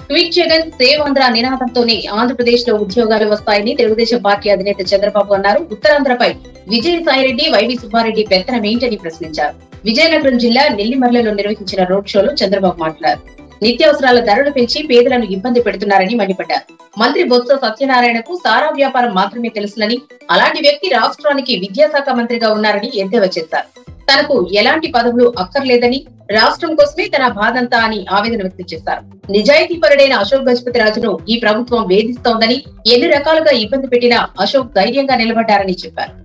Tweet Jagan save Andhra నినాదంతోనే ఆంధ్రప్రదేశ్ లో ఉద్యోగాలు వస్తాయని తెలుగుదేశం పార్టీ అధినేత చంద్రబాబు అన్నారు. ఉత్తరాంధ్రపై విజయసాయిరెడ్డి, వైవి సుబ్బారెడ్డి పెత్తనమేంటని ప్రశ్నించారు. విజయనగరం జిల్లా నెల్లిమర్లలో నిర్వహించిన రోడ్ షోలో చంద్రబాబు మాట్లాడారు. నిత్యావసరాల ధరలు పెంచి పేదలను ఇబ్బంది పెడుతున్నారని మండిపడ్డారు. మంత్రి బొత్స సత్యనారాయణకు సారా వ్యాపారం మాత్రమే తెలుసునని, అలాంటి వ్యక్తి రాష్ట్రానికి విద్యాశాఖ మంత్రిగా ఉన్నారని ఎద్దేవా చేశారు. తనకు ఎలాంటి పదవులు అక్కర్లేదని, రాష్ట్రం కోసమే తన బాధంతా అని ఆవేదన వ్యక్తం చేశారు. నిజాయితీపరుడైన అశోక్ గజపతి రాజును ఈ ప్రభుత్వం వేధిస్తోందని, ఎన్ని రకాలుగా ఇబ్బంది పెట్టినా అశోక్ ధైర్యంగా నిలబడ్డారని చెప్పారు.